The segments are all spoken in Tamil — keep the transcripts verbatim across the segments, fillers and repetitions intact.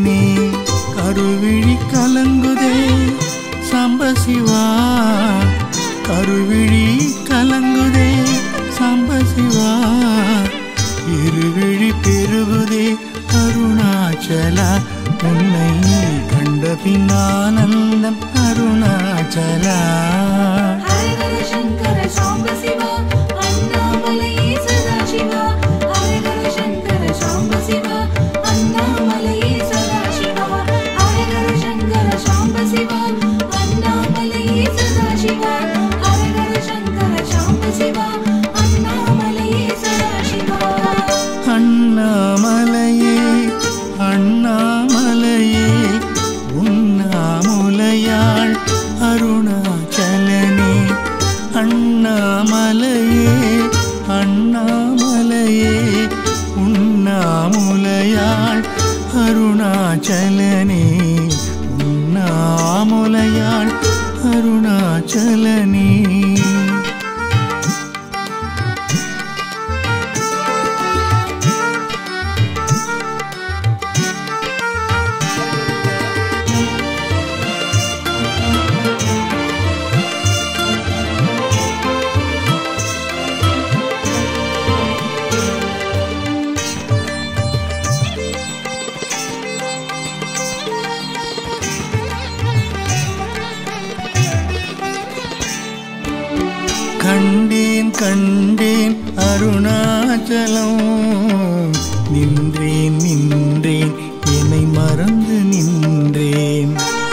சலனே கருவிழி கலங்குதே சம்பசிவா கருவிழி கலங்குதே சம்பசிவா இருவிழி பெருகுதே அருணாச்சலா உன்னை கண்ட பின்னானந்தம் அருணாச்சலா ஹரஹர சங்கர சாம்பசிவா அண்ணாமலையே சதாசிவா ஹரஹர சங்கர சாம்பசிவா அண்ணாமலையே சதாசிவா ஹரஹர சங்கர சாம்பசிவா அண்ணாமலையே சதாசிவா ஹரஹர சங்கர சாம்பசிவா அண்ணாமலையே சதாசிவா அண்ணாமலையே அண்ணாமலையே உண்ணாமுலையாள் அருணாச்சலனே அண்ணாமலையே அண்ணாமலையே உண்ணாமுலையாள் அருணாச்சலனே உண்ணாமுலையாள் அருணாச்சலனே கண்டேன் கண்டேன் அருணாச்சலம் நின்றேன் நின்றேன் என்னை மறந்து நின்றேன்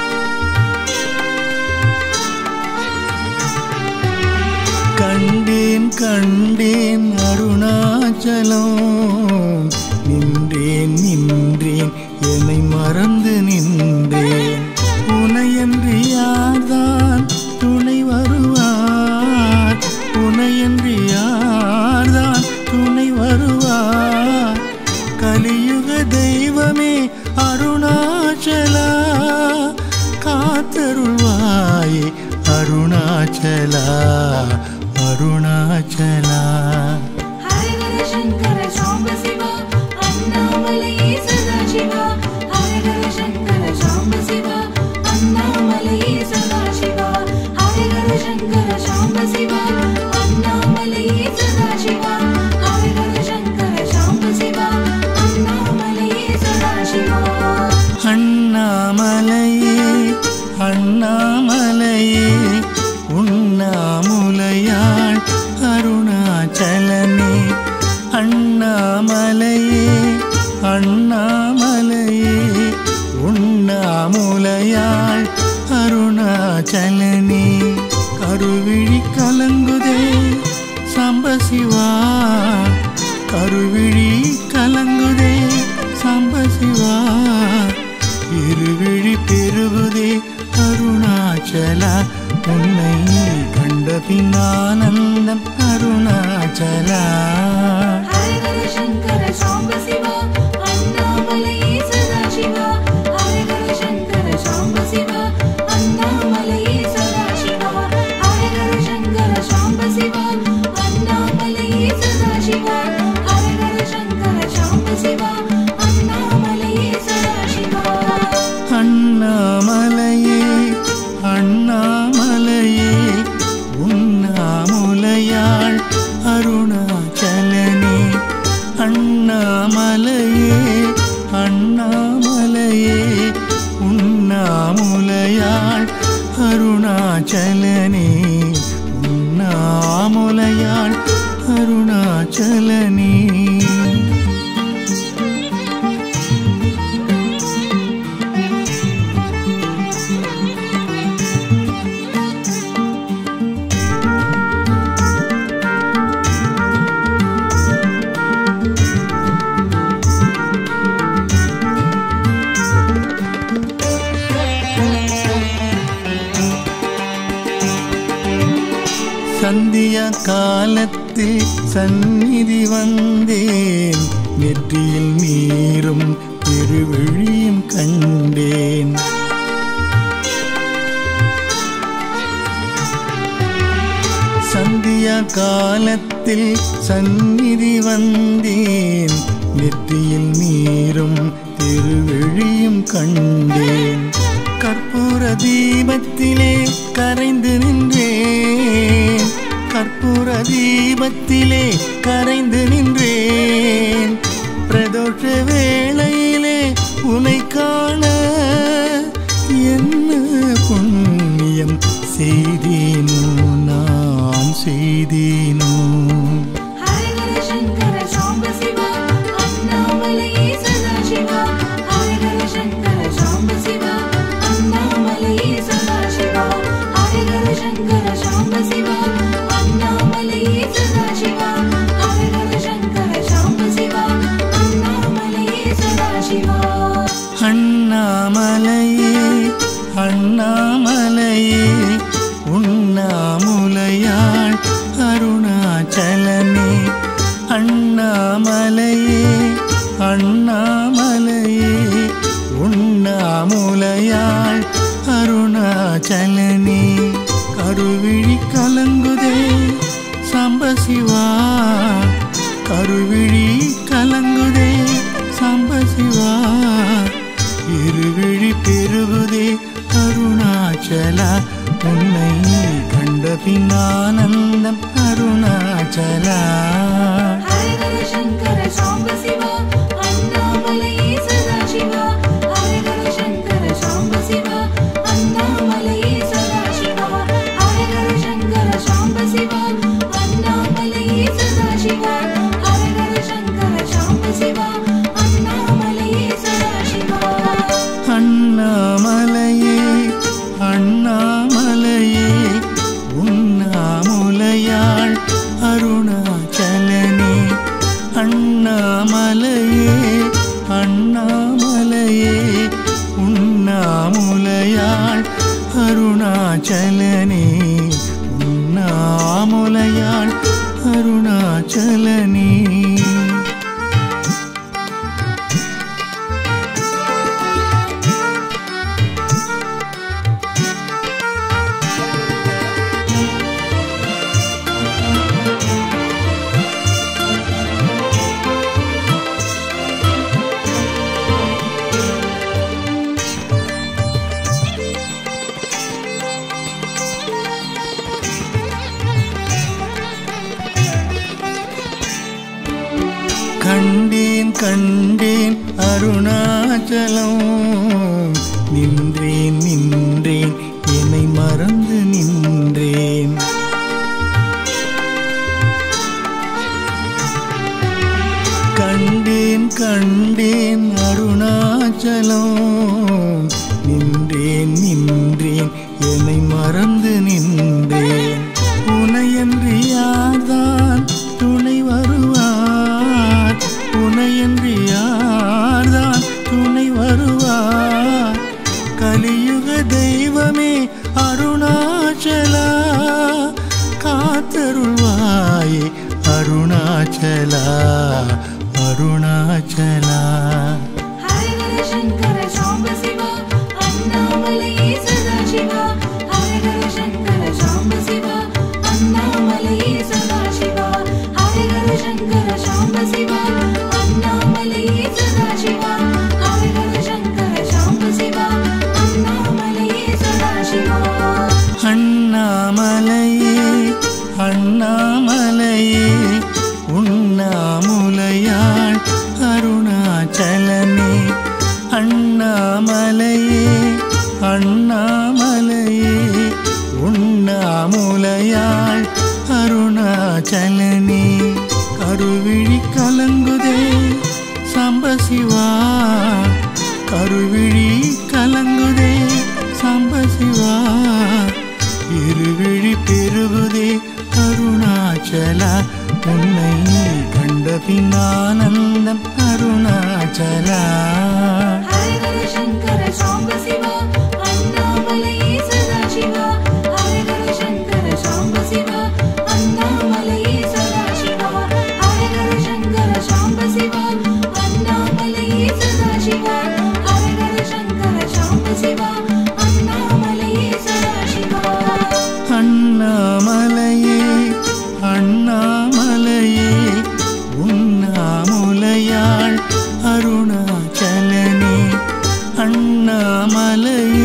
கண்டேன் கண்டேன் அருணாச்சலம் நின்றேன் நின்றேன் என்னை மறந்து நின்றேன் உனையன்றி யார்தான் துணை வருவார் உனையன்றி யார்தான் துணை வருவார் கலியுக தெய்வமே அருணாச்சலா காத்தருள்வாயே அருணாச்சலா அருணாச்சலா ஹரஹர சங்கர சாம்பசிவா அண்ணாமலையே சதாசிவா ஹரஹர சங்கர சாம்பசிவா அண்ணாமலையே சதாசிவா ஹரஹர சங்கர சாம்பசிவா அண்ணாமலையே சதாசிவா ஹரஹர சங்கர சாம்பசிவா அண்ணாமலையே சதாசிவா அண்ணாமலையே அண்ணாமலையே உண்ணாமுலையாள் அருணாச்சலனே அண்ணாமலையே அண்ணாமலையே உண்ணாமுலையாள் அருணாச்சலனே கருவிழி கலங்குதே சம்பசிவா கருவிழி கலங்குதே சம்பசிவா இருவிழி பெருகுதே அருணாச்சலா உன்னை கண்ட பின்னானந்தம் அருணாச்சலா ஹரஹர சங்கர சாம்பசிவா அண்ணாமலையே சதாசிவா ஹரஹர சங்கர சாம்பசிவா அண்ணாமலையே சதாசிவா ஹரஹர சங்கர சாம்பசிவா அண்ணாமலையே சதாசிவா ஹரஹர சங்கர சாம்பசிவா அண்ணாமலையே சதாசிவா அண்ணாமலையே அண்ணாமலையே உண்ணாமுலையாள் அருணாச்சலனே அண்ணாமலையே அண்ணாமலையே உண்ணாமுலையாள் அருணாச்சலனே உண்ணாமுலையாள் அருணாச்சலனே சந்தியா காலத்தில் சந்நிதி வந்தேன் நெற்றியில் நீரும் திருவிழியும் கண்டேன் சந்தியா காலத்தில் சந்நிதி வந்தேன் நெற்றியில் நீரும் திருவிழியும் கண்டேன். கற்பூர தீபத்திலே கரைந்து நின்றேன், கற்பூர தீபத்திலே கரைந்து நின்றேன். பிரதோஷ வேளையிலே உனை காண என்ன புண்ணியம் செய்தேனோ நான் செய்தேனோ. ஹரஹர சங்கர சாம்ப சிவா அண்ணாமலையே சதாசிவா. ஹரஹர சங்கர சாம்ப சிவா அண்ணாமலையே சதாசிவா. ஹரஹர சங்கர சாம்ப சிவா அண்ணாமலையே சதாசிவா. ஹரஹர சங்கர சாம்ப சிவா அண்ணாமலையே சதாசிவா. அண்ணாமலையே அண்ணாமலையே உண்ணாமுலையாள் அருணாச்சலனே. அண்ணாமலையே அண்ணாமலையே உண்ணாமுலையாள் அருணாச்சலனே. கருவிழி கலங்குதே சாம்பசிவா, கருவிழி கலங்குதே சாம்பசிவா. இருவிழி பெருகுதே அருணாச்சலா, உன்னை கண்ட பின்னானந்தம் அருணாச்சலா. ஹரஹர சங்கர சாம்ப சிவா அண்ணாமலையே சதாசிவா. ஹரஹர சங்கர சாம்ப சிவா அண்ணாமலையே சதாசிவா. ஹரஹர சங்கர சாம்ப சிவா அண்ணாமலையே சதாசிவா. ஹரஹர சங்கர சாம்ப சிவா அண்ணாமலையே சதாசிவா. அண்ணாமலையே அண்ணாமலையே உண்ணாமுலையாள் அருணாச்சலனே. அண்ணாமலையே அண்ணாமலையே உண்ணாமுலையாள் அருணாச்சலனே. உண்ணாமுலையாள் அருணாச்சலனே. கண்டேன் கண்டேன் அருணாச்சலம், நின்றேன் நின்றேன் என்னை மறந்து நின்றேன். கண்டேன் கண்டேன் அருணாச்சலம், நின்றேன் நின்றேன் என்னை மறந்து நின்றேன். உனையன்று யார்தான் துணை வருவார், உனையன்று யார்தான் துணை வருவார். கலியுக தெய்வமே அருணாச்சலா, காத்தருள்வாயே அருணாச்சலா அருணாச்சலா. ஹரஹர சங்கர சாம்ப சிவா அண்ணாமலையே சதாசிவா. ஹரஹர சங்கர சாம்ப சிவா அண்ணாமலையே சதாசிவா. ஹரஹர சங்கர சாம்ப சிவா அண்ணாமலையே சதாசிவா. ஹரஹர சங்கர சாம்ப சிவா அண்ணாமலையே சதாசிவா. அண்ணாமலையே அண்ணாமலையே உண்ணாமுலையாள் அருணாச்சலனே. அண்ணாமலையே அண்ணாமலையே உண்ணாமுலையாள் அருணாச்சலனே. கருவிழி கலங்குதே சாம்பசிவா, கருவிழி கலங்குதே சாம்பசிவா. இருவிழி பெருகுதே அருணாச்சலா, உன்னை கண்ட பின்னானந்தம் அருணாச்சலா. ஹரஹர சங்கர சாம்ப சிவா அண்ணாமலையே சதாசிவா. ஹரஹர சங்கர சாம்ப சிவா அண்ணாமலையே சதாசிவா. ஹரஹர சங்கர சாம்ப சிவா அண்ணாமலையே சதாசிவா. ஹரஹர சங்கர சாம்ப சிவா அண்ணாமலையே சதாசிவா. அண்ணாமலையே அண்ணாமலையே உண்ணாமுலையாள் அருணாச்சலனே. அண்ணாமலையே